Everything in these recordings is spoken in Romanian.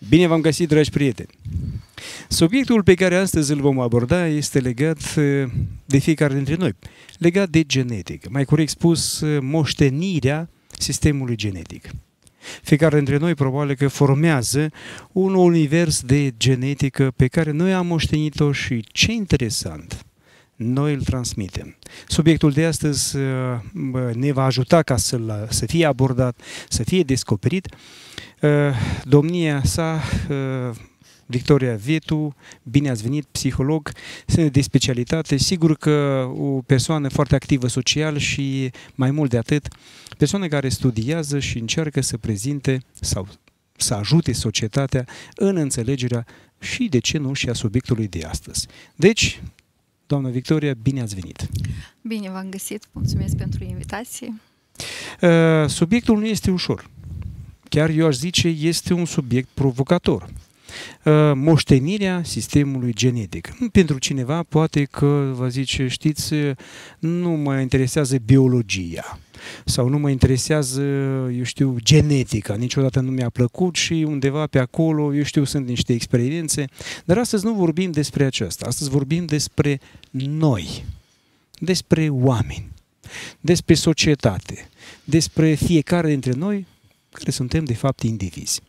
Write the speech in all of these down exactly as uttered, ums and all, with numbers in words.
Bine v-am găsit, dragi prieteni! Subiectul pe care astăzi îl vom aborda este legat de fiecare dintre noi, legat de genetică, mai corect spus, moștenirea sistemului genetic. Fiecare dintre noi probabil că formează un univers de genetică pe care noi am moștenit-o și, ce interesant, noi îl transmitem. Subiectul de astăzi ne va ajuta ca să, să fie abordat, să fie descoperit. Domnia sa, Victoria Vetu, bine ați venit, psiholog de specialitate, sigur că o persoană foarte activă social și, mai mult de atât, persoană care studiază și încearcă să prezinte sau să ajute societatea în înțelegerea și, de ce nu, și a subiectului de astăzi. Deci, doamna Victoria, bine ați venit! Bine v-am găsit, mulțumesc pentru invitație. Uh, subiectul nu este ușor. Chiar eu aș zice, este un subiect provocator. Uh, moștenirea sistemului genetic. Pentru cineva poate că va zice, știți, nu mă interesează biologia sau nu mă interesează, eu știu, genetica, niciodată nu mi-a plăcut și undeva pe acolo, eu știu, sunt niște experiențe, dar astăzi nu vorbim despre aceasta, astăzi vorbim despre noi, despre oameni, despre societate, despre fiecare dintre noi care suntem de fapt indivizi.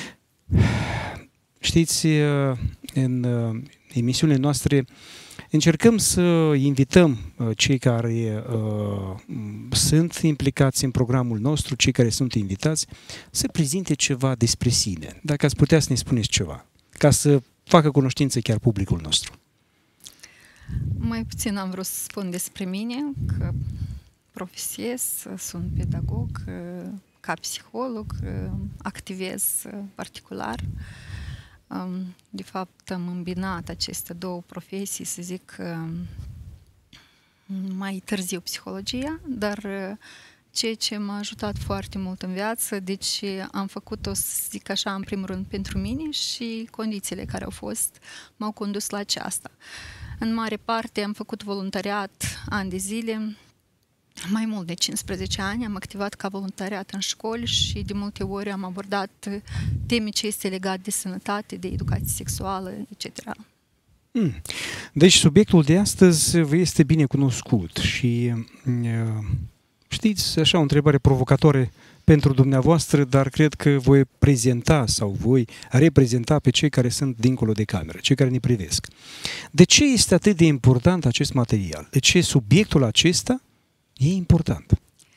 Știți, în emisiunile noastre încercăm să invităm cei care uh, sunt implicați în programul nostru, cei care sunt invitați, să prezinte ceva despre sine. Dacă ați putea să ne spuneți ceva, ca să facă cunoștință chiar publicul nostru. Mai puțin am vrut să spun despre mine, că profesiez, sunt pedagog, ca psiholog, activez particular. De fapt, am îmbinat aceste două profesii, să zic, mai târziu psihologia, dar ceea ce m-a ajutat foarte mult în viață, deci am făcut-o, să zic așa, în primul rând pentru mine și condițiile care au fost m-au condus la aceasta. În mare parte am făcut voluntariat ani de zile, mai mult de cincisprezece ani, am activat ca voluntariat în școli și de multe ori am abordat teme ce este legat de sănătate, de educație sexuală, et cetera. Hmm. Deci subiectul de astăzi vă este bine cunoscut și știți, așa o întrebare provocatoare pentru dumneavoastră, dar cred că voi prezenta sau voi reprezenta pe cei care sunt dincolo de cameră, cei care ne privesc. De ce este atât de important acest material? De ce subiectul acesta e important?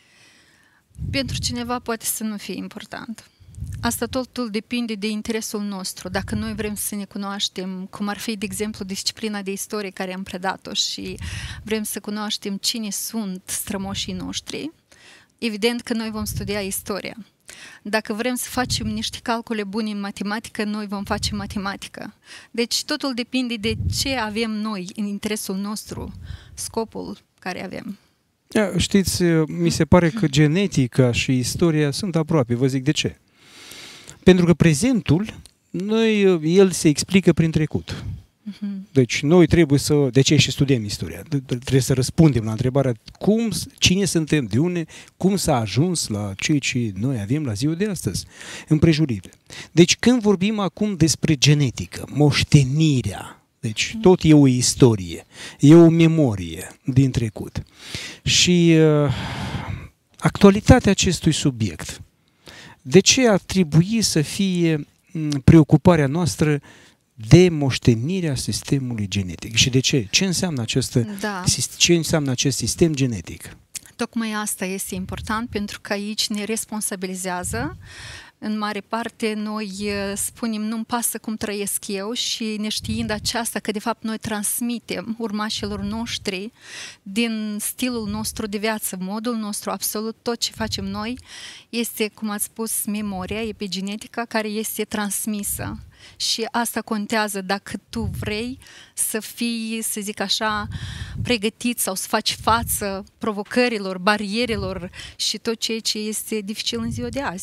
Pentru cineva poate să nu fie important. Asta totul depinde de interesul nostru. Dacă noi vrem să ne cunoaștem, cum ar fi, de exemplu, disciplina de istorie care am predat-o și vrem să cunoaștem cine sunt strămoșii noștri, evident că noi vom studia istoria. Dacă vrem să facem niște calcule bune în matematică, noi vom face matematică. Deci totul depinde de ce avem noi în interesul nostru, scopul care avem. Știți, mi se pare că genetica și istoria sunt aproape. Vă zic de ce. Pentru că prezentul, noi, el se explică prin trecut. Deci noi trebuie să... De ce și studiem istoria? Trebuie să răspundem la întrebarea cum, cine suntem, de unde, cum s-a ajuns la ceea ce noi avem la ziua de astăzi, împrejurire. Deci când vorbim acum despre genetică, moștenirea, deci tot e o istorie, e o memorie din trecut. Și uh, actualitatea acestui subiect, de ce ar trebui să fie preocuparea noastră de moștenirea sistemului genetic? Și de ce? Ce înseamnă, această, da. ce înseamnă acest sistem genetic? Tocmai asta este important, pentru că aici ne responsabilizează. În mare parte noi spunem, nu-mi pasă cum trăiesc eu, și neștiind aceasta că de fapt noi transmitem urmașilor noștri din stilul nostru de viață, modul nostru, absolut tot ce facem noi este, cum ați spus, memoria, epigenetica care este transmisă. Și asta contează dacă tu vrei să fii, să zic așa, pregătit sau să faci față provocărilor, barierelor și tot ceea ce este dificil în ziua de azi.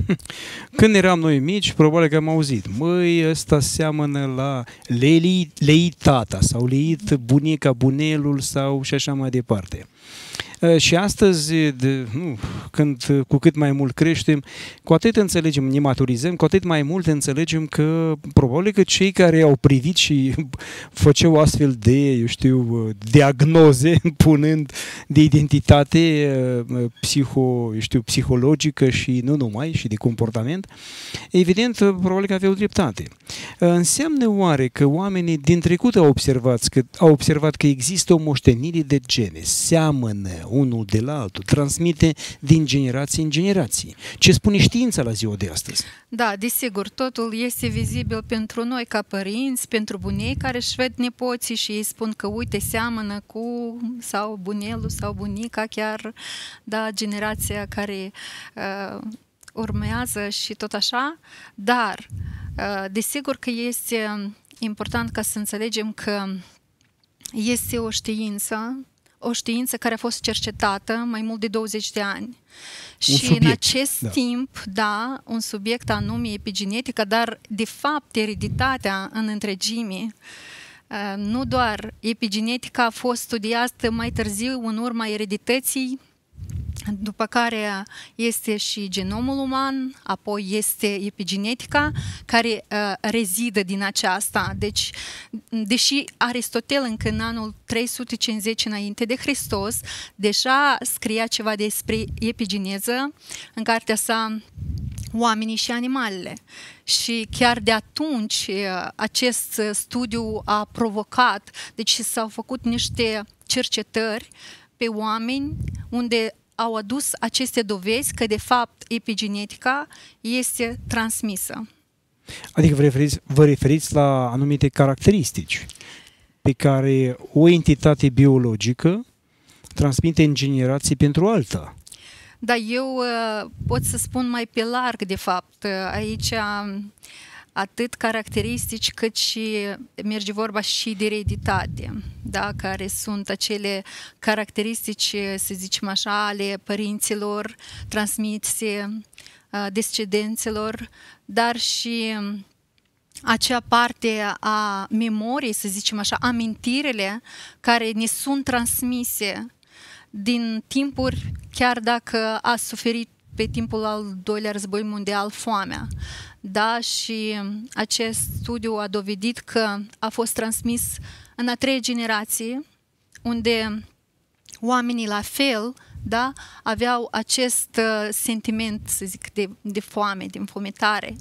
Când eram noi mici, probabil că am auzit, măi, ăsta seamănă la lei, leit tata sau leit bunica, bunelul sau și așa mai departe. Și astăzi, de, nu, când, cu cât mai mult creștem, cu atât înțelegem, ne maturizăm, cu atât mai mult înțelegem că probabil că cei care au privit și făceau astfel de, eu știu, diagnoze, punând de identitate psiho, eu știu, psihologică și nu numai, și de comportament, evident, probabil că aveau dreptate. Înseamnă oare că oamenii din trecut au observat că, au observat că există o moștenire de gene, seamănă unul de la altul, transmite din generație în generație. Ce spune știința la ziua de astăzi? Da, desigur, totul este vizibil pentru noi ca părinți, pentru bunei care își ved nepoții și ei spun că uite, seamănă cu sau bunelul sau bunica, chiar da, generația care uh, urmează și tot așa, dar uh, desigur că este important ca să înțelegem că este o știință o știință care a fost cercetată mai mult de douăzeci de ani. Un și subiect, în acest da. timp, da, un subiect anume epigenetica, dar de fapt ereditatea în întregime, nu doar epigenetica a fost studiată mai târziu în urma eredității, după care este și genomul uman, apoi este epigenetica care uh, rezidă din aceasta. Deci, deși Aristotel încă în anul trei sute cincizeci înainte de Hristos deja scria ceva despre epigeneză în cartea sa Oamenii și animalele. Și chiar de atunci acest studiu a provocat, deci s-au făcut niște cercetări pe oameni unde au adus aceste dovezi că, de fapt, epigenetica este transmisă. Adică vă referiți, vă referiți la anumite caracteristici pe care o entitate biologică transmite în generații pentru alta. Da, eu uh, pot să spun mai pe larg, de fapt. Aici atât caracteristici cât și merge vorba și de ereditate, da? Care sunt acele caracteristici, să zicem așa, ale părinților transmise descendenților, dar și acea parte a memoriei, să zicem așa, amintirile care ne sunt transmise din timpuri, chiar dacă a suferit pe timpul al doilea război mondial foamea. Da, și acest studiu a dovedit că a fost transmis în a treia generație, unde oamenii la fel, da, aveau acest sentiment, să zic, de, de foame, de înfometare.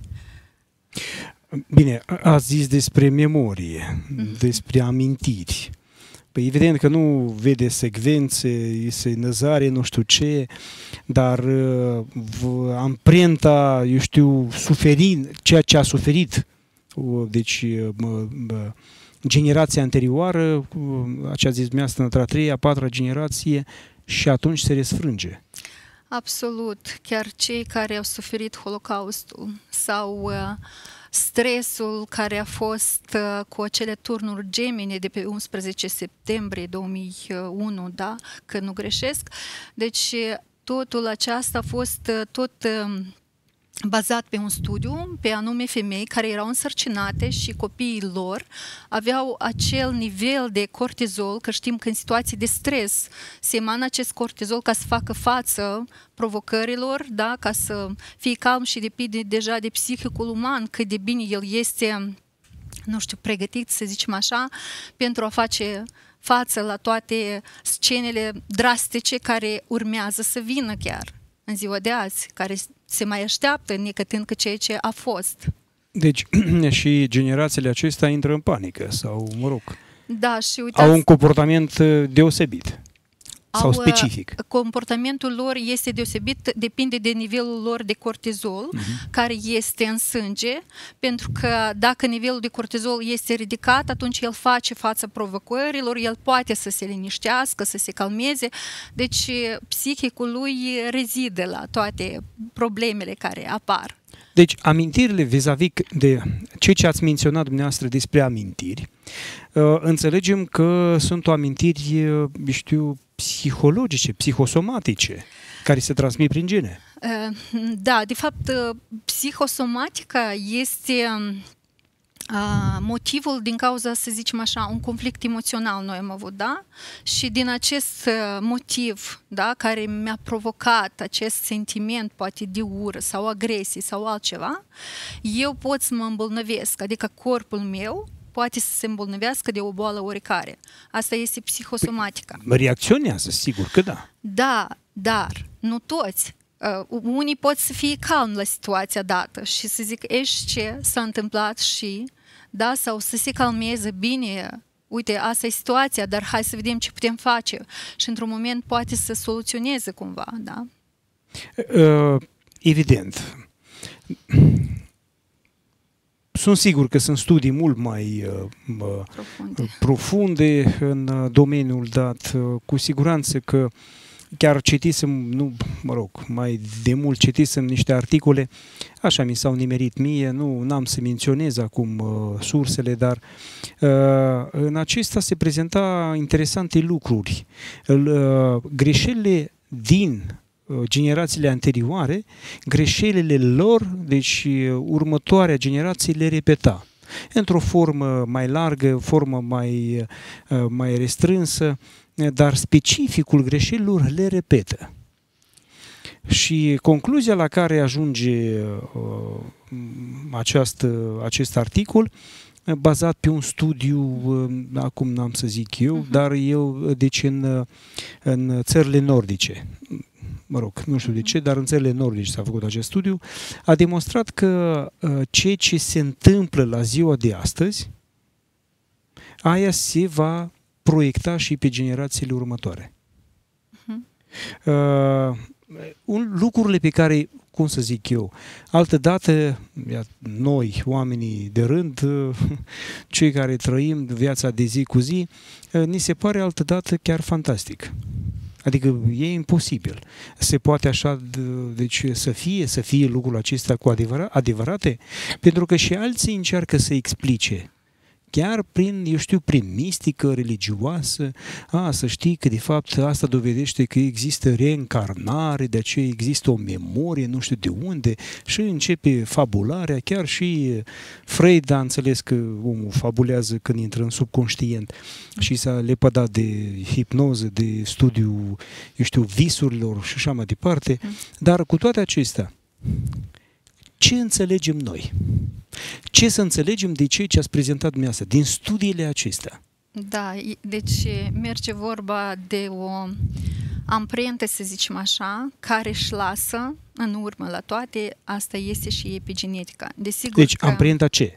Bine, ați zis despre memorie, mm-hmm. despre amintiri. Păi evident că nu vede secvențe, este năzare, nu știu ce, dar uh, amprenta, eu știu, suferind, ceea ce a suferit, uh, deci uh, uh, generația anterioară, uh, acea zis dumneavoastră, între a treia, a patra generație, și atunci se răsfrânge. Absolut. Chiar cei care au suferit Holocaustul sau uh, stresul care a fost uh, cu acele turnuri Gemini de pe unsprezece septembrie două mii unu, da? Că nu greșesc. Deci totul aceasta a fost uh, tot uh, bazat pe un studiu, pe anume femei care erau însărcinate și copiii lor aveau acel nivel de cortizol, că știm că în situații de stres se emană acest cortizol ca să facă față provocărilor, da? Ca să fie calm și depinde deja de psihicul uman, cât de bine el este, nu știu, pregătit, să zicem așa, pentru a face față la toate scenele drastice care urmează să vină chiar în ziua de azi, care se mai așteaptă necătând că ceea ce a fost. Deci și generațiile acestea intră în panică sau, mă rog, da, și uitați, au un comportament deosebit sau au, specific. Comportamentul lor este deosebit, depinde de nivelul lor de cortizol, uh-huh. care este în sânge, pentru că dacă nivelul de cortizol este ridicat, atunci el face față provocărilor, el poate să se liniștească, să se calmeze, deci psihicul lui rezidă la toate problemele care apar. Deci, amintirile vis-a-vis de ceea ce ați menționat dumneavoastră despre amintiri, înțelegem că sunt o amintiri, știu, psihologice, psihosomatice, care se transmit prin gene. Da, de fapt, psihosomatica este motivul din cauza, să zicem așa, un conflict emoțional noi am avut, da? Și din acest motiv, da, care mi-a provocat acest sentiment, poate de ură sau agresie sau altceva, eu pot să mă îmbolnăvesc, adică corpul meu poate să se îmbolnăvească de o boală oricare. Asta este psihosomatica. Reacționează, sigur că da. Da, dar nu toți. Uh, unii pot să fie calmi la situația dată și să zic, ești ce s-a întâmplat și, da, sau să se calmeze bine, uite, asta e situația, dar hai să vedem ce putem face și într-un moment poate să soluționeze cumva, da? Uh, evident. Sunt sigur că sunt studii mult mai uh, profunde. profunde în domeniul dat. Cu siguranță că chiar citisem, nu, mă rog, mai de mult citisem niște articole, așa mi s-au nimerit mie, nu n-am să menționez acum uh, sursele, dar uh, în acesta se prezenta interesante lucruri. Uh, greșelile din generațiile anterioare, greșelile lor, deci următoarea generație le repeta. Într-o formă mai largă, formă mai, mai restrânsă, dar specificul greșelilor le repetă. Și concluzia la care ajunge uh, această, acest articol, bazat pe un studiu, uh, acum n-am să zic eu, uh-huh. dar eu, deci în, în țările nordice, mă rog, nu știu de ce, dar în țările nordice s-a făcut acest studiu, a demonstrat că uh, ceea ce se întâmplă la ziua de astăzi, aia se va proiecta și pe generațiile următoare. Uh-huh. Uh, un, lucrurile pe care, cum să zic eu, altădată, noi, oamenii de rând, cei care trăim viața de zi cu zi, ni se pare altădată chiar fantastic. Adică e imposibil. Se poate așa, deci să fie, să fie lucrul acesta cu adevărat, adevărate, pentru că și alții încearcă să explice. Chiar prin, eu știu, prin mistică religioasă, a, să știi că de fapt asta dovedește că există reîncarnare, de aceea există o memorie, nu știu de unde, și începe fabularea, chiar și Freud a înțeles că omul fabulează când intră în subconștient și s-a lepădat de hipnoză, de studiu, eu știu, visurilor și așa mai departe, dar cu toate acestea, ce înțelegem noi? Ce să înțelegem de ceea ce ați prezentat dumneavoastră, din studiile acestea? Da, deci merge vorba de o amprentă, să zicem așa, care își lasă în urmă la toate, asta este și epigenetica. Desigur deci că amprenta ce?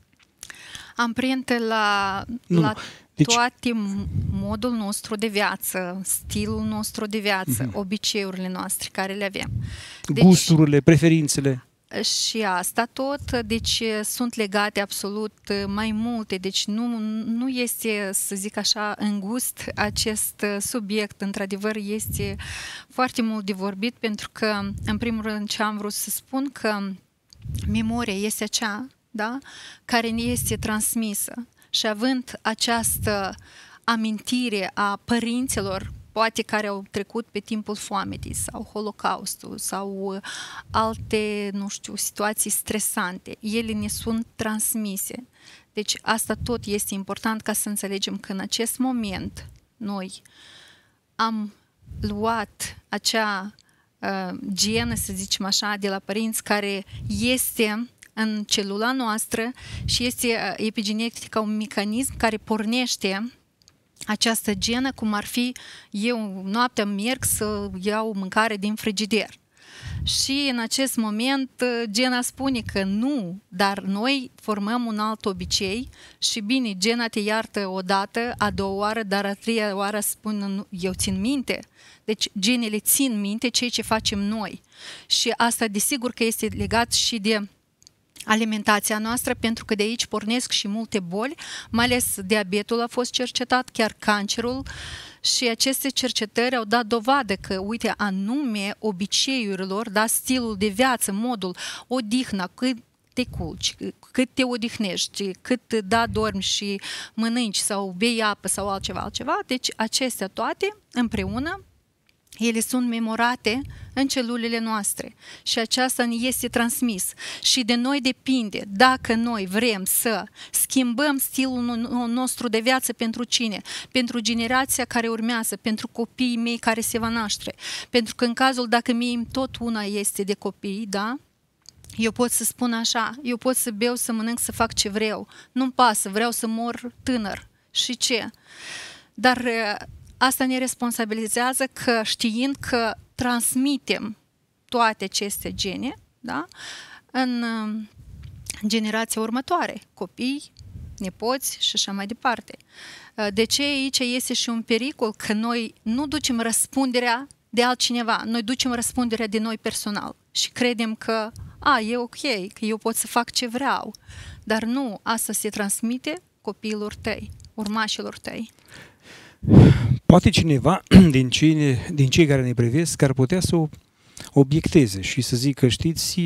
Amprentă la, la deci toate modul nostru de viață, stilul nostru de viață, uh-huh. obiceiurile noastre care le avem. Deci, gusturile, preferințele. Și asta tot, deci sunt legate absolut mai multe, deci nu, nu este, să zic așa, îngust acest subiect, într-adevăr este foarte mult de vorbit, pentru că, în primul rând, ce am vrut să spun, că memoria este acea, da, care ne este transmisă și având această amintire a părinților, poate care au trecut pe timpul foametei sau Holocaustul sau alte, nu știu, situații stresante. Ele ne sunt transmise. Deci asta tot este important ca să înțelegem că în acest moment noi am luat acea uh, genă, să zicem așa, de la părinți care este în celula noastră și este uh, epigenetica un mecanism care pornește această genă, cum ar fi eu noaptea merg să iau mâncare din frigider. Și în acest moment gena spune că nu, dar noi formăm un alt obicei și bine, gena te iartă o dată, a doua oară, dar a treia oară spune eu țin minte. Deci genele țin minte ceea ce facem noi. Și asta desigur că este legat și de alimentația noastră, pentru că de aici pornesc și multe boli, mai ales diabetul a fost cercetat, chiar cancerul, și aceste cercetări au dat dovadă că, uite, anume obiceiurilor, da, stilul de viață, modul, odihna, cât te culci, cât te odihnești, cât da dormi și mănânci sau bei apă sau altceva, altceva, deci acestea toate împreună, ele sunt memorate în celulele noastre și aceasta ne este transmis și de noi depinde dacă noi vrem să schimbăm stilul nostru de viață pentru cine? Pentru generația care urmează, pentru copiii mei care se va naște. Pentru că în cazul dacă mie tot una este de copii, da? Eu pot să spun așa, eu pot să beau, să mănânc, să fac ce vreau. Nu-mi pasă, vreau să mor tânăr. Și ce? Dar asta ne responsabilizează că știind că transmitem toate aceste gene, da? În generația următoare, copii, nepoți și așa mai departe. De ce aici este și un pericol că noi nu ducem răspunderea de altcineva, noi ducem răspunderea de noi personal și credem că a, e ok, că eu pot să fac ce vreau, dar nu, asta se transmite copiilor tăi, urmașilor tăi. Poate cineva din cei, din cei care ne privesc ar putea să obiecteze și să zică, știți,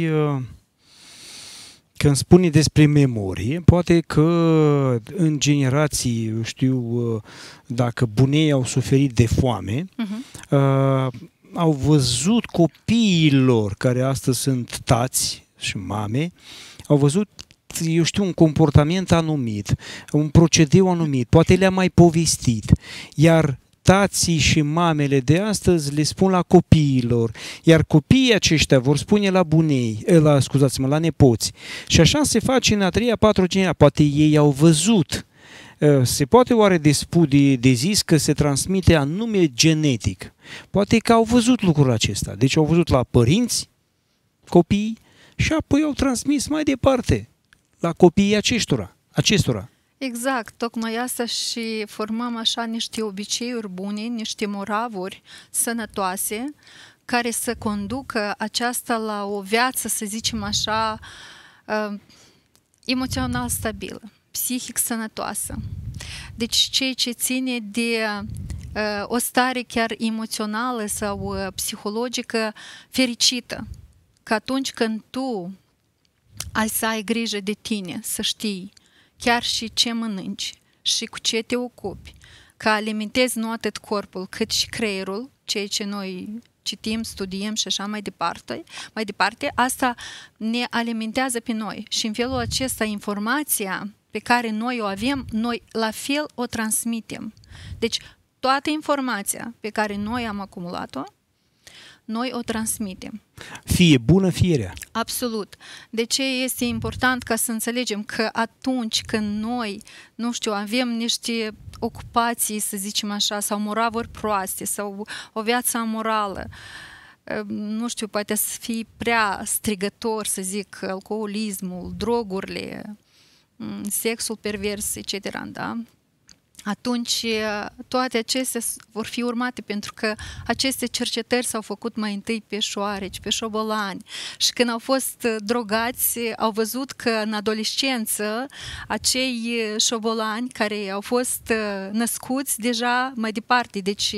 când spune despre memorie, poate că în generații, știu, dacă bunei au suferit de foame, uh-huh. uh, au văzut copiilor care astăzi sunt tați și mame, au văzut, eu știu, un comportament anumit, un procedeu anumit, poate le-a mai povestit, iar tații și mamele de astăzi le spun la copiilor, iar copiii aceștia vor spune la bunei, la, scuzați-mă, la nepoți. Și așa se face în a treia, patru generații. Poate ei au văzut. Se poate oare de, de, de zis că se transmite anume genetic? Poate că au văzut lucrul acesta. Deci au văzut la părinți, copiii, și apoi au transmis mai departe la copiii acestora. acestora. Exact, tocmai asta și formăm așa niște obiceiuri bune, niște moravuri sănătoase, care să conducă aceasta la o viață, să zicem așa, emoțional stabilă, psihic sănătoasă. Deci ceea ce ține de o stare chiar emoțională sau psihologică fericită, că atunci când tu ai să ai grijă de tine, să știi chiar și ce mănânci și cu ce te ocupi, că alimentezi nu atât corpul cât și creierul, ceea ce noi citim, studiem și așa mai departe, mai departe, asta ne alimentează pe noi și în felul acesta informația pe care noi o avem, noi la fel o transmitem. Deci toată informația pe care noi am acumulat-o, noi o transmitem. Fie bună, fie rea. Absolut. De ce este important ca să înțelegem că atunci când noi, nu știu, avem niște ocupații, să zicem așa, sau moravuri proaste, sau o viață amorală, nu știu, poate să fie prea strigător, să zic, alcoolismul, drogurile, sexul pervers, et cetera, da? Atunci toate acestea vor fi urmate pentru că aceste cercetări s-au făcut mai întâi pe șoareci, pe șobolani și când au fost drogați au văzut că în adolescență acei șobolani care au fost născuți deja mai departe, deci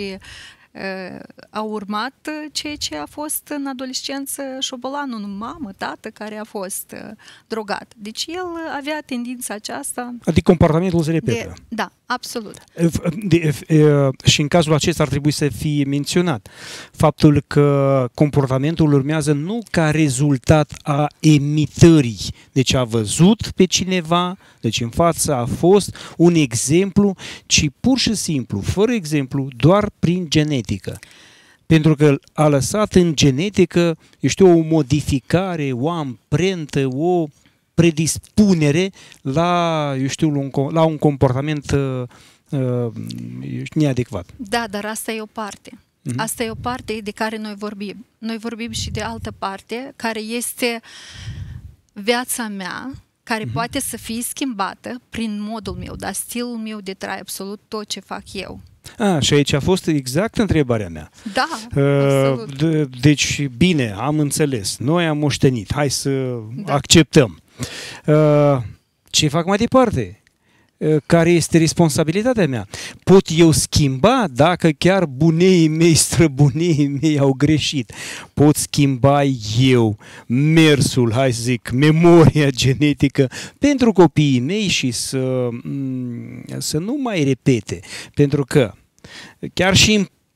au urmat ceea ce a fost în adolescență șobolanul, mamă, tată care a fost drogat. Deci el avea tendința aceasta. Adică comportamentul se repetă. De, da, absolut. De, de, și în cazul acesta ar trebui să fie menționat faptul că comportamentul urmează nu ca rezultat a emitării. Deci a văzut pe cineva, deci în față a fost un exemplu, ci pur și simplu, fără exemplu, doar prin genetică. Pentru că a lăsat în genetică, eu știu, o modificare, o amprentă, o predispunere la, eu știu, un, la un comportament uh, uh, neadecvat. Da, dar asta e o parte. Uh-huh. Asta e o parte de care noi vorbim. Noi vorbim și de altă parte, care este viața mea, care uh-huh. poate să fie schimbată prin modul meu, dar stilul meu de trai, absolut tot ce fac eu. A, și aici a fost exact întrebarea mea. Da, uh, de, Deci, bine, am înțeles. Noi am moștenit. Hai să da. acceptăm. Uh, ce fac mai departe? Uh, care este responsabilitatea mea? Pot eu schimba dacă chiar buneii mei, străbuneii mei au greșit? Pot schimba eu mersul, hai să zic, memoria genetică pentru copiii mei și să, să nu mai repete. Pentru că chiar și în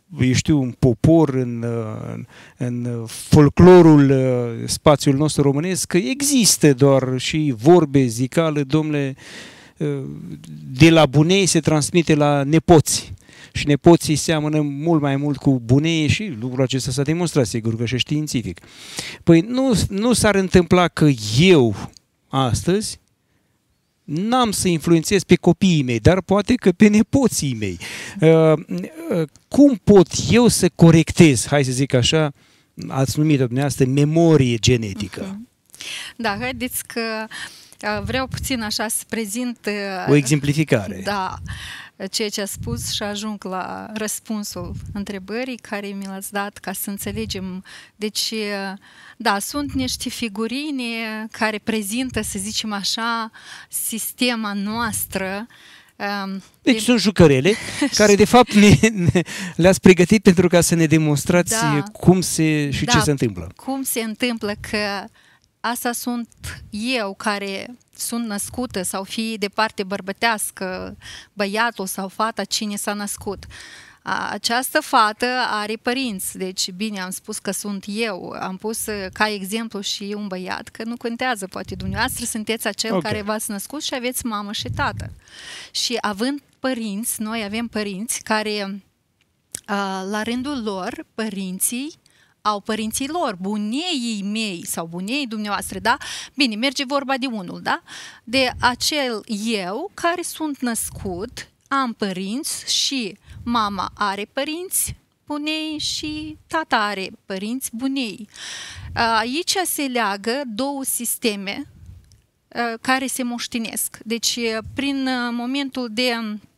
eu știu, un popor, în, în, în folclorul spațiul nostru românesc, că există doar și vorbe, zicală, domnule, de la bunei se transmite la nepoți. Și nepoții seamănă mult mai mult cu bunei și lucrul acesta s-a demonstrat, sigur că și științific. Păi nu, nu s-ar întâmpla că eu, astăzi, n-am să influențez pe copiii mei, dar poate că pe nepoții mei. Uh, uh, cum pot eu să corectez, hai să zic așa, ați numit-o dumneavoastră, memorie genetică? Da, haideți că vreau puțin așa să prezint... O exemplificare. Da, ceea ce a spus și ajung la răspunsul întrebării care mi l-ați dat ca să înțelegem. Deci, da, sunt niște figurine care prezintă, să zicem așa, sistema noastră. Deci de... sunt jucărele care de fapt ne, ne, le-ați pregătit pentru ca să ne demonstrați da, cum se și da, ce se întâmplă. Cum se întâmplă că asta sunt eu care sunt născută sau fie de parte bărbătească, băiatul sau fata, cine s-a născut. Această fată are părinți, deci bine, am spus că sunt eu, am pus ca exemplu și un băiat, că nu contează, poate dumneavoastră sunteți acel okay. care v-ați născut și aveți mamă și tată. Și având părinți, noi avem părinți care, la rândul lor, părinții, au părinții lor, buneii mei sau buneii dumneavoastră, da? Bine, merge vorba de unul, da? De acel eu care sunt născut, am părinți și mama are părinți bunei și tata are părinți bunei. Aici se leagă două sisteme care se moștenesc. Deci, prin momentul de...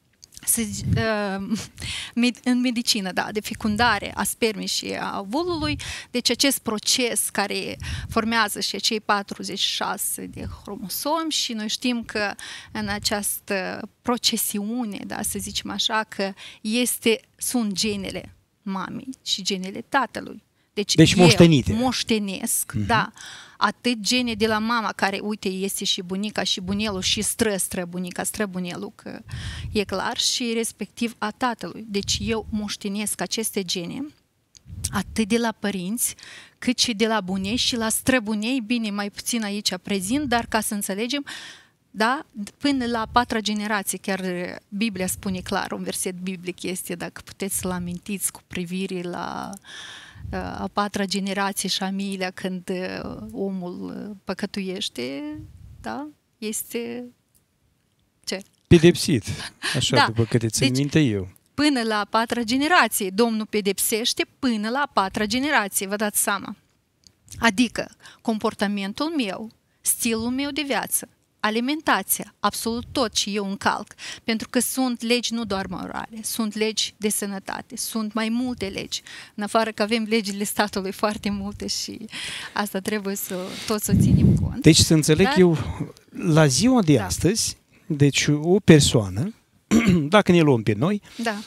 în medicină, da, de fecundare a spermei și a ovulului, deci acest proces care formează și acei patruzeci și șase de hromosomi și noi știm că în această procesiune, da, să zicem așa, că este, sunt genele mamei și genele tatălui. Deci, deci moștenite. Moștenesc, uh-huh. da, atât gene de la mama, care, uite, este și bunica și bunelul și stră-străbunica, străbunelul, că e clar, și respectiv a tatălui. Deci eu moștenesc aceste gene atât de la părinți, cât și de la bunei și la străbunei, bine, mai puțin aici prezint, dar ca să înțelegem, da, până la a patra generație, chiar Biblia spune clar, un verset biblic este, dacă puteți să-l amintiți cu privire la a patra generație și a miilea, când omul păcătuiește, da, este ce? Pedepsit, așa, da. După câte țin deci, minte eu. Până la a patra generație, Domnul pedepsește până la a patra generație, vă dați seama. Adică, comportamentul meu, stilul meu de viață, alimentația, absolut tot ce eu încalc, pentru că sunt legi nu doar morale, sunt legi de sănătate, sunt mai multe legi, în afară că avem legile statului foarte multe și asta trebuie să tot să ținem cont. Deci să înțeleg Dar... eu, la ziua de da. astăzi, deci o persoană, dacă ne luăm pe noi, da.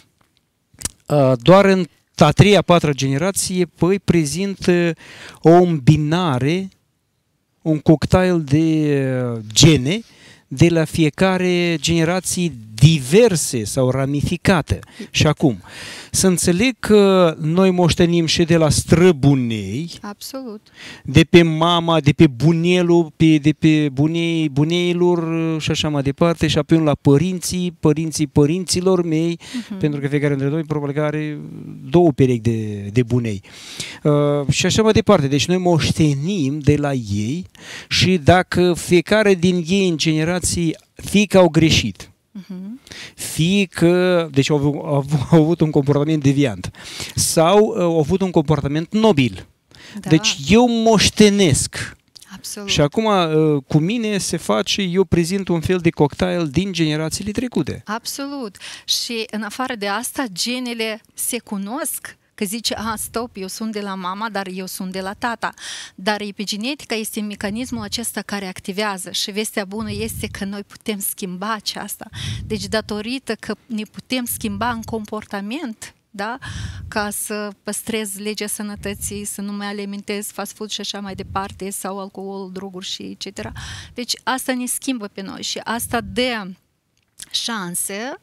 doar în a treia, a patra generație, păi prezintă o îmbinare, un cocktail de gene de la fiecare generație diverse sau ramificate. Și acum, să înțeleg că noi moștenim și de la străbunei, absolut, de pe mama, de pe bunelul, pe, de pe bunei, buneilor și așa mai departe, și apoi la părinții, părinții părinților mei, uh-huh. pentru că fiecare dintre noi probabil că are două perechi de, de bunei. Uh, și așa mai departe. Deci noi moștenim de la ei și dacă fiecare din ei în generații, fie că au greșit, Uh-huh. fie că deci au, au, au avut un comportament deviant sau uh, au avut un comportament nobil. Da. Deci eu moștenesc. Absolut. Și acum uh, cu mine se face, eu prezint un fel de cocktail din generațiile trecute. Absolut. Și în afară de asta, genele se cunosc. Că zice, a, stop, eu sunt de la mama, dar eu sunt de la tata. Dar epigenetica este mecanismul acesta care activează și vestea bună este că noi putem schimba aceasta. Deci, datorită că ne putem schimba în comportament, da? Ca să păstrez legea sănătății, să nu mai alimentez fast food și așa mai departe, sau alcool, droguri și et cetera. Deci, asta ne schimbă pe noi și asta dă șanse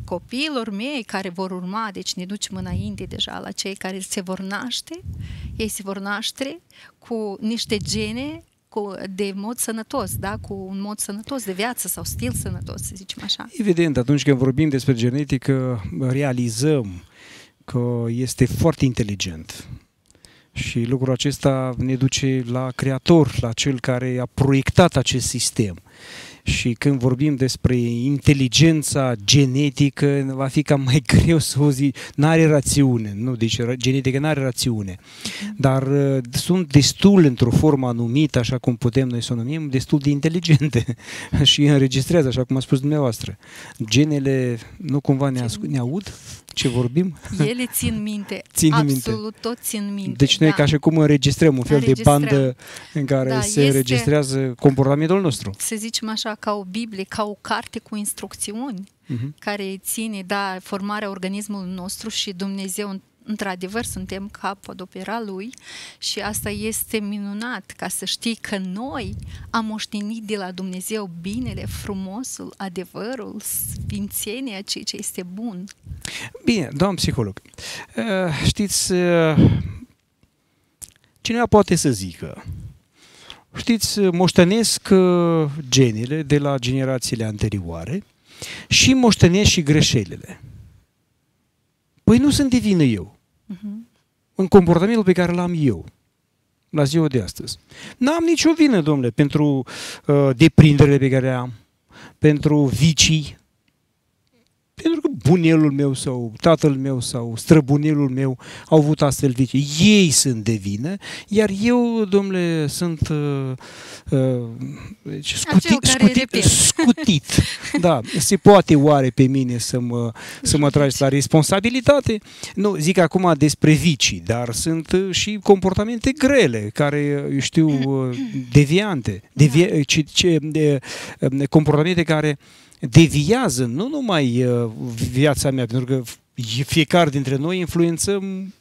copiilor mei care vor urma, deci ne ducem înainte deja la cei care se vor naște, ei se vor naște cu niște gene cu, de mod sănătos, da? Cu un mod sănătos de viață sau stil sănătos, să zicem așa. Evident, atunci când vorbim despre genetică, realizăm că este foarte inteligent. Și lucrul acesta ne duce la creator, la cel care a proiectat acest sistem. Și când vorbim despre inteligența genetică, va fi cam mai greu să o zic, n-are rațiune, nu, deci genetică n-are rațiune, dar uh, sunt destul într-o formă anumită, așa cum putem noi să o numim, destul de inteligente și înregistrează, așa cum a spus dumneavoastră. Genele nu cumva ne, ne aud ce vorbim? Ele țin minte, țin absolut minte. tot țin minte. Deci noi da. ca și cum înregistrăm un fel Înregistrăm. de bandă în care Da, se este, înregistrează comportamentul nostru. să zicem așa, ca o Biblie, ca o carte cu instrucțiuni, Uh-huh. care ține, da, formarea organismului nostru și Dumnezeu, într-adevăr, suntem capodopera Lui și asta este minunat, ca să știi că noi am moștenit de la Dumnezeu binele, frumosul, adevărul, sfințenia, ceea ce este bun. Bine, doamn psiholog, știți, cineva poate să zică, știți, moștenesc genele de la generațiile anterioare și moștenesc și greșelile. Păi nu sunt de vină eu. Uh-huh. În comportamentul pe care l-am eu la ziua de astăzi. N-am nicio vină, domnule, pentru uh, deprinderile pe care am, pentru vicii, pentru că bunelul meu sau tatăl meu sau străbunelul meu au avut astfel vicii. Ei sunt de vină, iar eu, domnule, sunt uh, uh, scutit, scutit, scutit. Da, se poate oare pe mine să mă, să mă tragi la responsabilitate? Nu, zic acum despre vicii, dar sunt și comportamente grele, care, eu știu, deviante, devi, ce, ce, de, comportamente care deviază nu numai uh, viața mea, pentru că fiecare dintre noi influențăm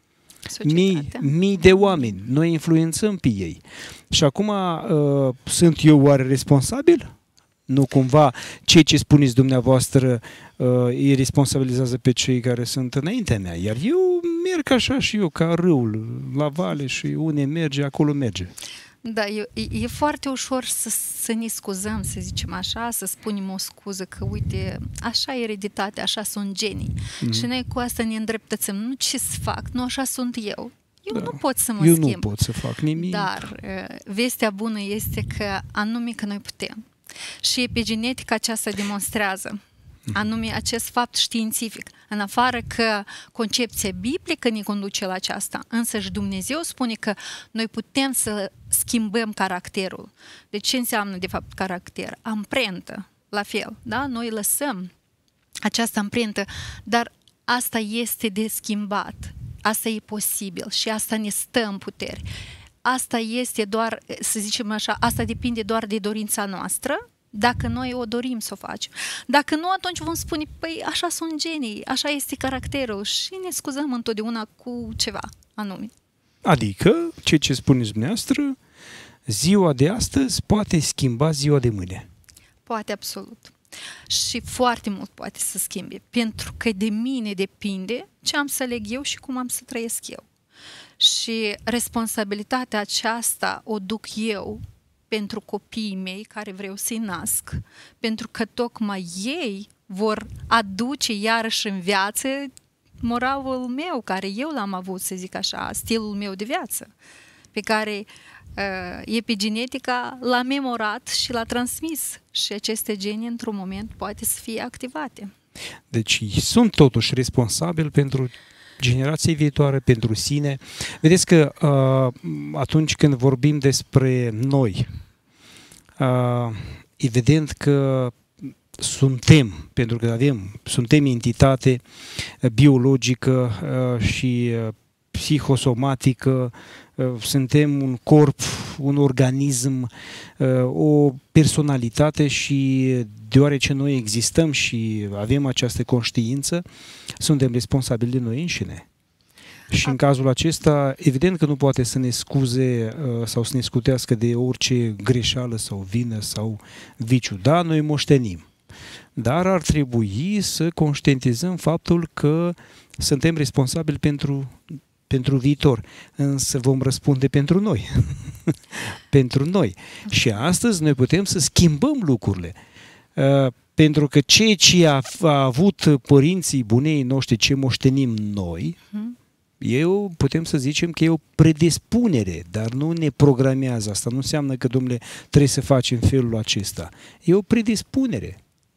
mii, mii de oameni, noi influențăm pe ei. Și acum uh, sunt eu oare responsabil? Nu cumva ceea ce spuneți dumneavoastră uh, îi responsabilizează pe cei care sunt înaintea mea, iar eu merg așa și eu ca râul la vale și unde merge, acolo merge. Da, e, e foarte ușor să, să ne scuzăm, să zicem așa, să spunem o scuză că, uite, așa e ereditatea, așa sunt genii. Mm-hmm. Și noi cu asta ne îndreptățim. Nu ce să fac, nu așa sunt eu. Eu da. nu pot să mă eu schimb. Eu nu pot să fac nimic. Dar vestea bună este că anume că noi putem. Și epigenetica aceasta demonstrează anume acest fapt științific, în afară că concepția biblică ne conduce la aceasta, însă și Dumnezeu spune că noi putem să schimbăm caracterul. Deci ce înseamnă de fapt caracter? Amprentă, la fel, da? Noi lăsăm această amprentă, dar asta este de schimbat, asta e posibil și asta ne stă în puteri. Asta este doar, să zicem așa, asta depinde doar de dorința noastră, dacă noi o dorim să o facem. Dacă nu, atunci vom spune, păi așa sunt genii, așa este caracterul și ne scuzăm întotdeauna cu ceva anume. Adică, ce ce spuneți dumneavoastră, ziua de astăzi poate schimba ziua de mâine. Poate, absolut. Și foarte mult poate să schimbe, pentru că de mine depinde ce am să leg eu și cum am să trăiesc eu. Și responsabilitatea aceasta o duc eu pentru copiii mei care vreau să-i nasc, pentru că tocmai ei vor aduce iarăși în viață moralul meu, care eu l-am avut, să zic așa, stilul meu de viață, pe care uh, epigenetica l-a memorat și l-a transmis și aceste gene într-un moment poate să fie activate. Deci sunt totuși responsabili pentru generației viitoare, pentru sine. Vedeți că uh, atunci când vorbim despre noi, uh, evident că suntem, pentru că avem, suntem entitate biologică uh, și uh, psihosomatică, uh, suntem un corp, un organism, uh, o personalitate și deoarece noi existăm și avem această conștiință, suntem responsabili de noi înșine. Și în cazul acesta, evident că nu poate să ne scuze uh, sau să ne scutească de orice greșeală sau vină sau viciu. Da, noi moștenim. dar ar trebui să conștientizăm faptul că suntem responsabili pentru, pentru viitor, însă vom răspunde pentru noi. Pentru noi. Și astăzi noi putem să schimbăm lucrurile. Uh, pentru că ceea ce a, a avut părinții bunei noștri, ce moștenim noi, hmm. eu putem să zicem că e o predispunere, dar nu ne programează. Asta nu înseamnă că, domnule, trebuie să facem felul acesta. E o predispunere.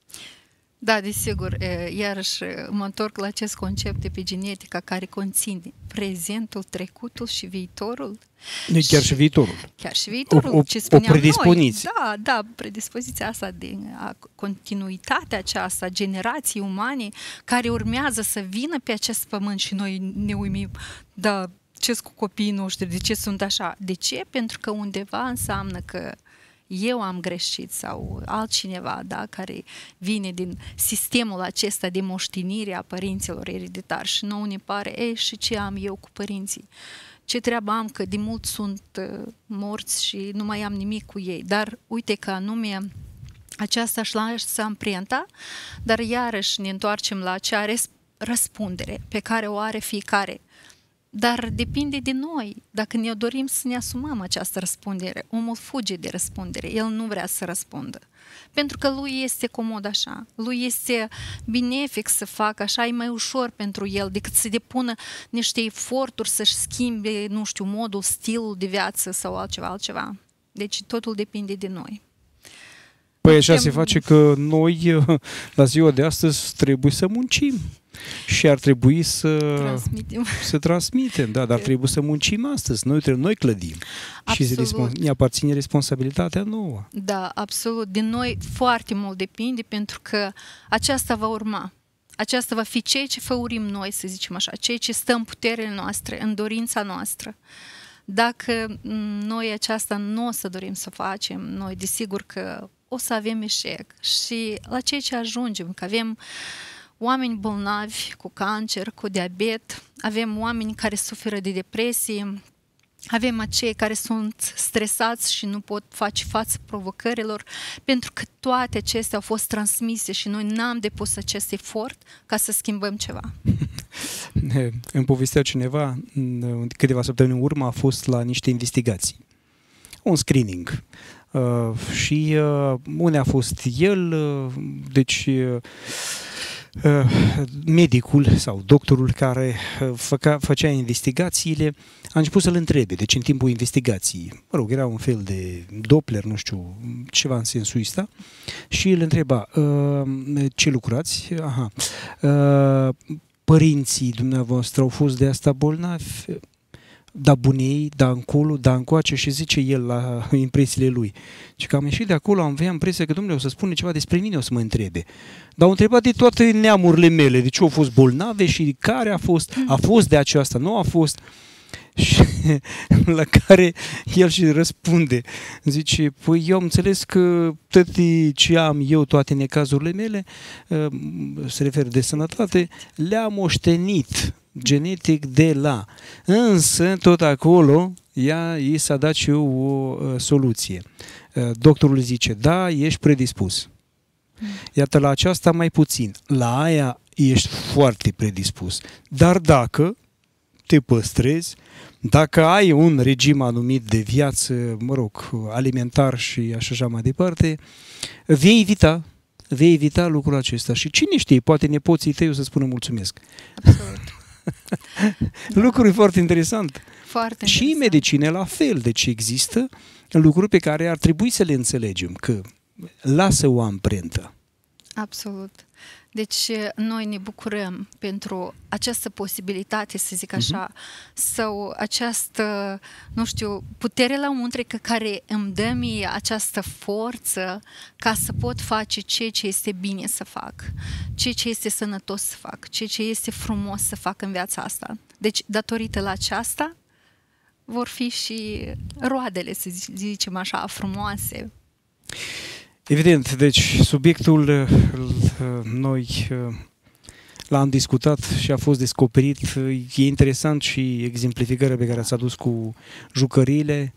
Da, desigur. Iarăși mă întorc la acest concept epigenetica care conține prezentul, trecutul și viitorul. Nu chiar și viitorul. Chiar și viitorul, o, o, ce spuneam o predispoziție. noi. Da, da, predispoziția asta, de a, continuitatea aceasta, generații umane care urmează să vină pe acest pământ și noi ne uimim, da, ce-s cu copiii noștri, de ce sunt așa? De ce? Pentru că undeva înseamnă că eu am greșit sau altcineva, da, care vine din sistemul acesta de moștenire a părinților ereditari și nouă ne pare, ei, și ce am eu cu părinții? Ce treabă am că de mult sunt uh, morți și nu mai am nimic cu ei? Dar uite că anume aceasta își lasă amprenta, dar iarăși ne întoarcem la acea răspundere pe care o are fiecare. Dar depinde de noi. Dacă ne dorim să ne asumăm această răspundere, omul fuge de răspundere, el nu vrea să răspundă. Pentru că lui este comod așa, lui este benefic să facă așa, e mai ușor pentru el decât să depună niște eforturi să-și schimbe, nu știu, modul, stilul de viață sau altceva, altceva. Deci totul depinde de noi. Păi așa se face că noi, la ziua de astăzi, trebuie să muncim. Și ar trebui să transmitem, să transmitem, da, dar trebuie să muncim astăzi. Noi trebuie, noi clădim. Absolut. Și ne aparține responsabilitatea nouă. Da, absolut. Din noi foarte mult depinde, pentru că aceasta va urma. Aceasta va fi ceea ce făurim noi, să zicem așa, ceea ce stă în puterile noastre, în dorința noastră. Dacă noi aceasta nu o să dorim să facem, noi desigur că o să avem eșec. Și la ceea ce ajungem, că avem oameni bolnavi cu cancer, cu diabet, avem oameni care suferă de depresie, avem acei care sunt stresați și nu pot face față provocărilor, pentru că toate acestea au fost transmise și noi n-am depus acest efort ca să schimbăm ceva. Îmi povestea cineva, câteva săptămâni în urmă a fost la niște investigații, un screening. Uh, și uh, unde a fost el, uh, deci uh, medicul sau doctorul care făca, făcea investigațiile, a început să-l întrebe, deci în timpul investigației, mă rog, era un fel de Doppler, nu știu, ceva în sensul ăsta, și îl întreba, ce lucrați? Aha. Părinții dumneavoastră au fost de asta bolnavi? Da, bunei, da încolo, da încoace, și zice el la impresiile lui. Și că am ieșit de acolo, am avea impresia că, domnule, o să spune ceva despre mine, o să mă întrebe. Dar au întrebat de toate neamurile mele, de ce au fost bolnave și care a fost, a fost de aceasta, nu a fost. Și la care el și răspunde, zice, păi eu am înțeles că tot ce am eu, toate necazurile mele, se referă de sănătate, le-am moștenit genetic de la. Însă, tot acolo, ea, i s-a dat și eu o uh, soluție. Uh, doctorul zice, da, ești predispus. Mm. Iată, la aceasta mai puțin. La aia ești foarte predispus. Dar dacă te păstrezi, dacă ai un regim anumit de viață, mă rog, alimentar și așa mai departe, vei evita, vei evita lucrul acesta. Și cine știe, poate nepoții tăi o să spună mulțumesc. Absolut. Lucruri foarte interesant. Foarte și interesant. în medicină la fel, deci există lucruri pe care ar trebui să le înțelegem, că lasă o amprentă. Absolut. Deci noi ne bucurăm pentru această posibilitate, să zic așa, uh-huh. sau această, nu știu, putere la untrecă care îmi dă mie această forță ca să pot face ceea ce este bine să fac, ceea ce este sănătos să fac, ceea ce este frumos să fac în viața asta. Deci, datorită la aceasta, vor fi și roadele, să zicem așa, frumoase. Evident, deci subiectul noi l-am discutat și a fost descoperit. E interesant și exemplificarea pe care ați adus cu jucăriile,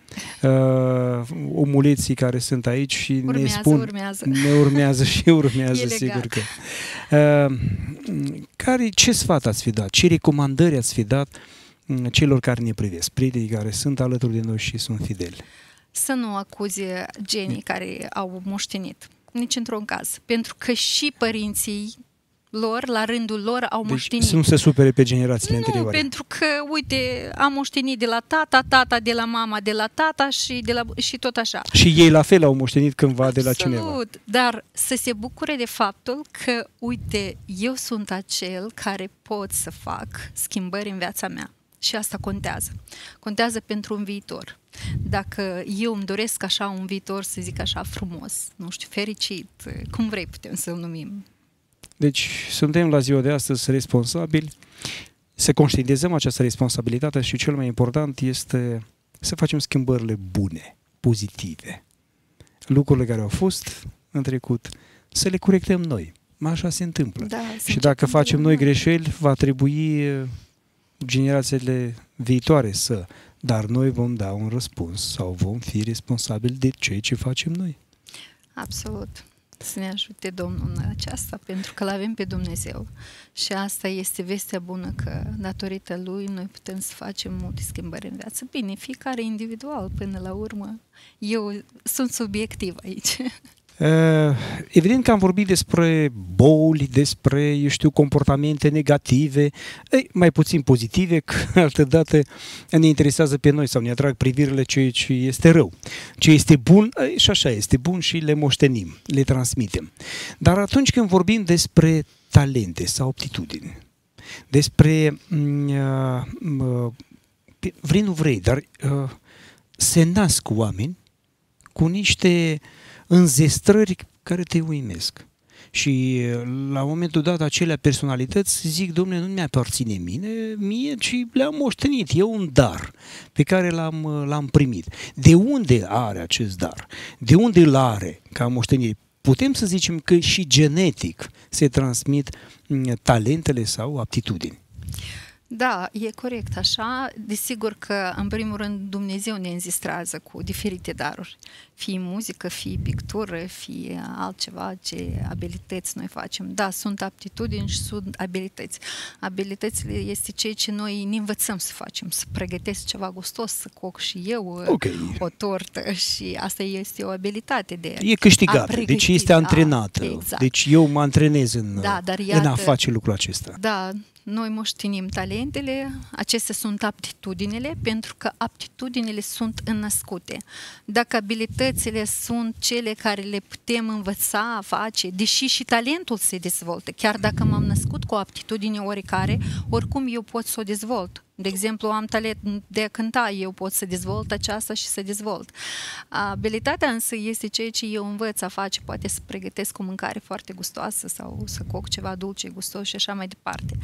uh, omuleții care sunt aici și urmează, ne spun... Urmează, ne urmează și urmează, sigur că. Uh, care, ce sfat ați fi dat? Ce recomandări ați fi dat celor care ne privesc, prietenii care sunt alături de noi și sunt fideli? Să nu acuze genii care au moștenit, nici într-un caz. Pentru că și părinții lor, la rândul lor, au deci moștenit. să nu se supere pe generațiile nu, anterioare. pentru că, uite, am moștenit de la tata, tata de la mama, de la tata și, de la, și tot așa. Și ei la fel au moștenit cândva Absolut, de la cineva. Dar să se bucure de faptul că, uite, eu sunt acel care pot să fac schimbări în viața mea. Și asta contează. Contează pentru un viitor. Dacă eu îmi doresc așa un viitor, să zic așa, frumos, nu știu, fericit, cum vrei putem să-l numim. Deci suntem la ziua de astăzi responsabili, să conștientizăm această responsabilitate și cel mai important este să facem schimbările bune, pozitive. Lucrurile care au fost în trecut, să le corectăm noi. Așa se întâmplă. Da, și dacă facem noi greșeli, va trebui generațiile viitoare să... Dar noi vom da un răspuns sau vom fi responsabili de ceea ce facem noi. Absolut. Să ne ajute Domnul în aceasta, pentru că l-avem pe Dumnezeu. Și asta este vestea bună, că datorită Lui noi putem să facem multe schimbări în viață. Bine, fiecare individual până la urmă. Eu sunt subiectiv aici. Evident că am vorbit despre boli, despre, eu știu, comportamente negative, ei, mai puțin pozitive, că altădată ne interesează pe noi sau ne atrag privirile ceea ce este rău. Ce este bun, ei, și așa este bun și le moștenim, le transmitem. Dar atunci când vorbim despre talente sau aptitudini, despre, uh, uh, vrei nu vrei, dar uh, se nasc oameni cu niște înzestrări care te uimesc. Și la momentul dat acelea personalități zic, dom'le, nu mi-aparține mine, mie, ci le-am moștenit. E un dar pe care l-am, l-am primit. De unde are acest dar? De unde îl are ca moștenire? Putem să zicem că și genetic se transmit talentele sau aptitudini. Da, e corect așa. Desigur că, în primul rând, Dumnezeu ne înzestrează cu diferite daruri. Fie muzică, fie pictură, fie altceva, ce abilități noi facem. Da, sunt aptitudini și sunt abilități. Abilitățile este ceea ce noi ne învățăm să facem, să pregătesc ceva gustos, să coc și eu okay. o tortă și asta este o abilitate de E câștigată, deci este antrenată. Da, exact. Deci eu mă antrenez în, da, dar iată, în a face lucrul acesta. Da, noi moștenim talentele, acestea sunt aptitudinile, pentru că aptitudinile sunt înnăscute. Dacă abilitățile sunt cele care le putem învăța a face, deși și talentul se dezvoltă, chiar dacă m-am născut cu o aptitudine oricare, oricum eu pot să o dezvolt. De exemplu, am talent de a cânta, eu pot să dezvolt aceasta și să dezvolt. Abilitatea însă este ceea ce eu învăț a face, poate să pregătesc o mâncare foarte gustoasă sau să coc ceva dulce, gustos și așa mai departe.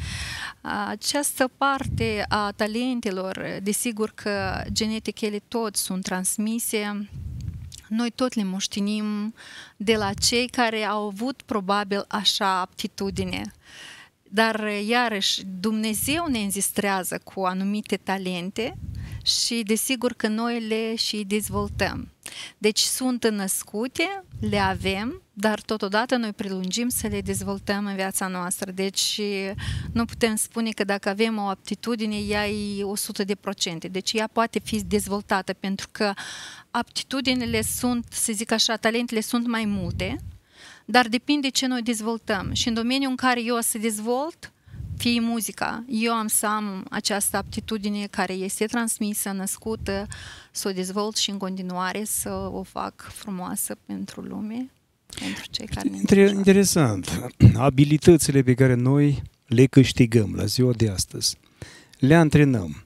Această parte a talentelor, desigur că genetic ele tot sunt transmise, noi tot le moștenim de la cei care au avut probabil așa aptitudine. Dar, iarăși, Dumnezeu ne înzestrează cu anumite talente și, desigur, că noi le și dezvoltăm. Deci sunt născute, le avem, dar totodată noi prelungim să le dezvoltăm în viața noastră. Deci nu putem spune că dacă avem o aptitudine, ea e o sută de procente. Deci ea poate fi dezvoltată, pentru că aptitudinile sunt, să zic așa, talentele sunt mai multe, dar depinde ce noi dezvoltăm. Și în domeniul în care eu o să dezvolt, fie muzica, eu am să am această aptitudine care este transmisă, născută, să o dezvolt și în continuare să o fac frumoasă pentru lume, pentru cei care ne înconjoară. Interesant. Abilitățile pe care noi le câștigăm la ziua de astăzi, le antrenăm,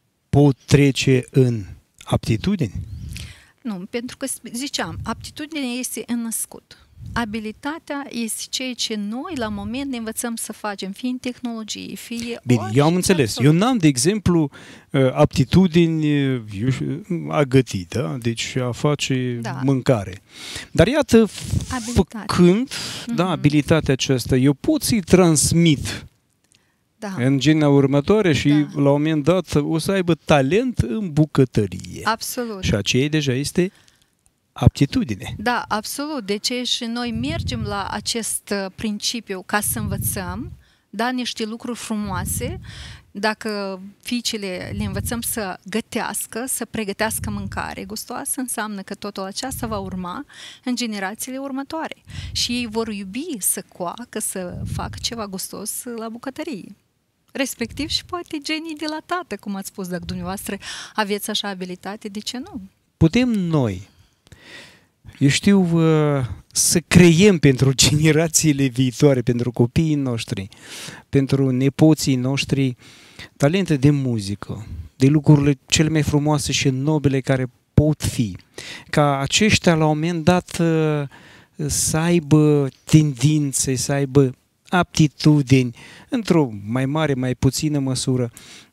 pot trece în aptitudini? Nu, pentru că, ziceam, aptitudinea este înnăscut. Abilitatea este ceea ce noi la moment ne învățăm să facem, fie în tehnologie, fie... Bine, eu am înțeles. Absolut. Eu n-am, de exemplu, aptitudini eu știu, a găti, da? Deci a face da. mâncare. Dar iată, Abilitate. făcând mm-hmm. da, abilitatea aceasta, eu pot să-i transmit Da. în generația următoare și Da. la un moment dat o să aibă talent în bucătărie. Absolut. Și aceea deja este aptitudine. Da, absolut. De ce și noi mergem la acest uh, principiu ca să învățăm, da, niște lucruri frumoase. Dacă fiicele le învățăm să gătească, să pregătească mâncare gustoasă, înseamnă că totul aceasta va urma în generațiile următoare. Și ei vor iubi să coacă, să facă ceva gustos la bucătărie. Respectiv și poate genii de la tată, cum ați spus, dacă dumneavoastră aveți așa abilitate, de ce nu? Putem noi, eu știu, uh, să creiem pentru generațiile viitoare, pentru copiii noștri, pentru nepoții noștri, talente de muzică, de lucrurile cele mai frumoase și nobile care pot fi. Ca aceștia la un moment dat uh, să aibă tendințe, să aibă aptitudini, într-o mai mare, mai puțină măsură,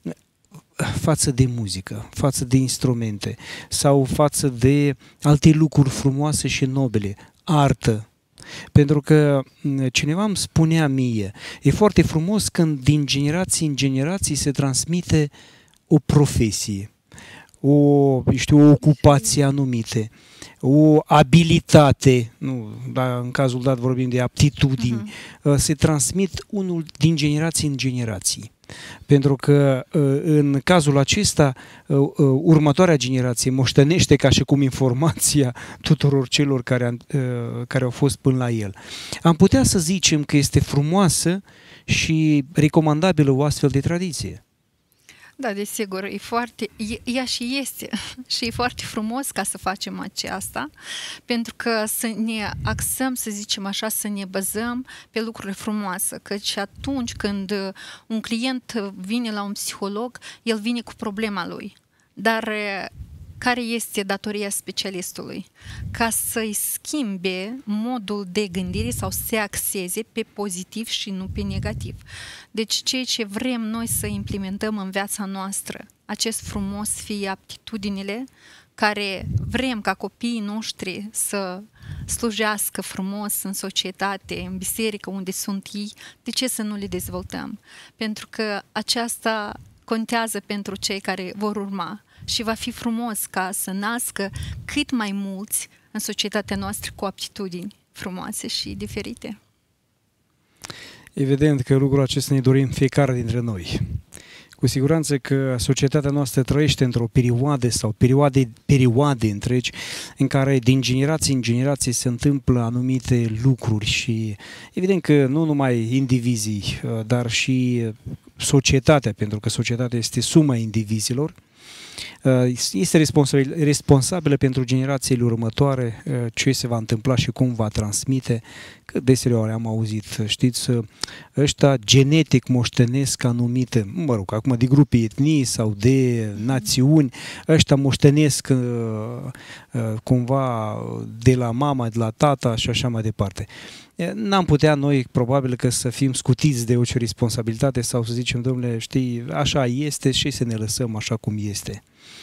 față de muzică, față de instrumente sau față de alte lucruri frumoase și nobile, artă. Pentru că cineva îmi spunea mie, e foarte frumos când din generații în generații se transmite o profesie, o, știu, o ocupație anumită, o abilitate, nu, dar în cazul dat vorbim de aptitudini, uh-huh. se transmit unul din generații în generații. Pentru că în cazul acesta următoarea generație moștenește ca și cum informația tuturor celor care, care au fost până la el. Am putea să zicem că este frumoasă și recomandabilă o astfel de tradiție. Da, desigur, e foarte, ea și este și e foarte frumos ca să facem aceasta, pentru că să ne axăm, să zicem așa, să ne bazăm pe lucrurile frumoase, căci atunci când un client vine la un psiholog, el vine cu problema lui, dar care este datoria specialistului? Ca să-i schimbe modul de gândire sau să se axeze pe pozitiv și nu pe negativ. Deci ceea ce vrem noi să implementăm în viața noastră, acest frumos fie aptitudinile care vrem ca copiii noștri să slujească frumos în societate, în biserică unde sunt ei, de ce să nu le dezvoltăm? Pentru că aceasta contează pentru cei care vor urma. Și va fi frumos ca să nască cât mai mulți în societatea noastră cu aptitudini frumoase și diferite. Evident că lucrul acesta ne dorim fiecare dintre noi. Cu siguranță că societatea noastră trăiește într-o perioadă sau perioade, perioade întregi în care din generație în generație se întâmplă anumite lucruri și evident că nu numai indivizii, dar și societatea, pentru că societatea este suma indivizilor, este responsabil, responsabilă pentru generațiile următoare ce se va întâmpla și cum va transmite. Că deseori am auzit, știți, ăștia genetic moștenesc anumite, mă rog, acum de grupe etnii sau de națiuni, ăștia moștenesc cumva de la mama, de la tata și așa mai departe. N-am putea noi, probabil că să fim scutiți de orice responsabilitate sau să zicem, domnule, știi, așa este și să ne lăsăm așa cum este.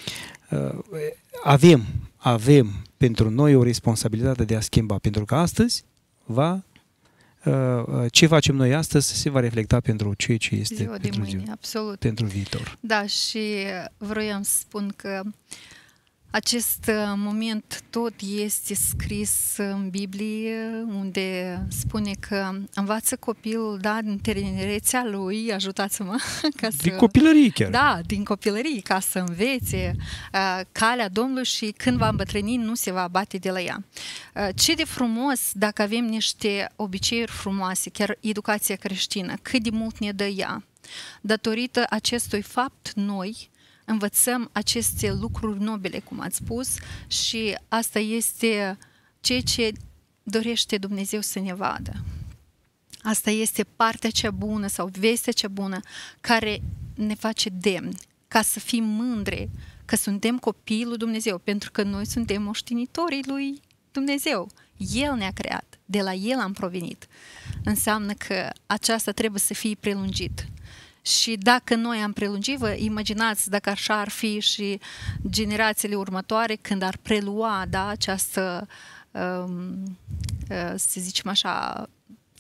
Avem, avem pentru noi o responsabilitate de a schimba, pentru că astăzi va, ce facem noi astăzi se va reflecta pentru ceea ce este ziua de pentru, mâine, ziua, absolut. pentru viitor. Da, și vroiam să spun că acest moment tot este scris în Biblie, unde spune că învață copilul, da, din tinerețea lui, ajutați-mă, ca să... Din copilărie chiar. Da, din copilărie, ca să învețe uh, calea Domnului și când va îmbătrâni nu se va abate de la ea. Uh, ce de frumos dacă avem niște obiceiuri frumoase, chiar educația creștină, cât de mult ne dă ea. Datorită acestui fapt, noi învățăm aceste lucruri nobile, cum ați spus, și asta este ceea ce dorește Dumnezeu să ne vadă. Asta este partea cea bună sau vestea cea bună care ne face demn, ca să fim mândri că suntem copiii lui Dumnezeu, pentru că noi suntem moștenitorii lui Dumnezeu. El ne-a creat, de la El am provenit. Înseamnă că aceasta trebuie să fie prelungit. Și dacă noi am prelungit, vă imaginați dacă așa ar fi și generațiile următoare când ar prelua, da, această, um, să zicem așa,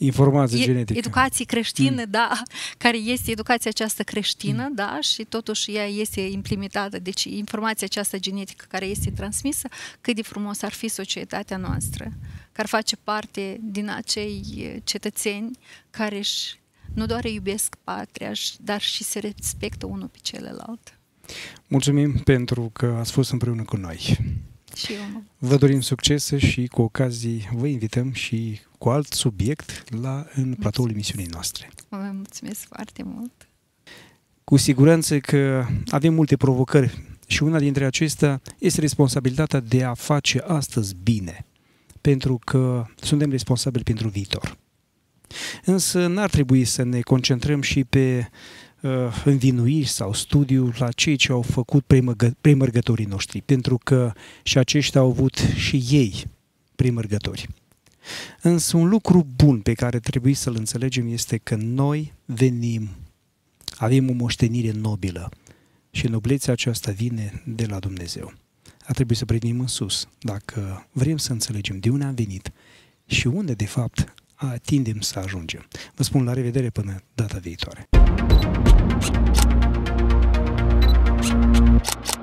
informație genetică. Educație creștină, mm. da, care este educația aceasta creștină, mm. da, și totuși ea este implementată. Deci informația aceasta genetică care este transmisă, cât de frumos ar fi societatea noastră, care face parte din acei cetățeni care își, nu doar iubesc patria, dar și se respectă unul pe celălalt. Mulțumim pentru că ați fost împreună cu noi. Și eu. Vă dorim succes și cu ocazii vă invităm și cu alt subiect la, în platoul emisiunii noastre. Vă mulțumesc foarte mult! Cu siguranță că avem multe provocări și una dintre acestea este responsabilitatea de a face astăzi bine, pentru că suntem responsabili pentru viitor. Însă n-ar trebui să ne concentrăm și pe uh, învinuiri sau studiu la cei ce au făcut premărgătorii noștri, pentru că și aceștia au avut și ei premărgători. Însă un lucru bun pe care trebuie să-l înțelegem este că noi venim, avem o moștenire nobilă și noblețea aceasta vine de la Dumnezeu. Ar trebui să privim în sus dacă vrem să înțelegem de unde am venit și unde de fapt tindem să ajungem. Vă spun la revedere până data viitoare.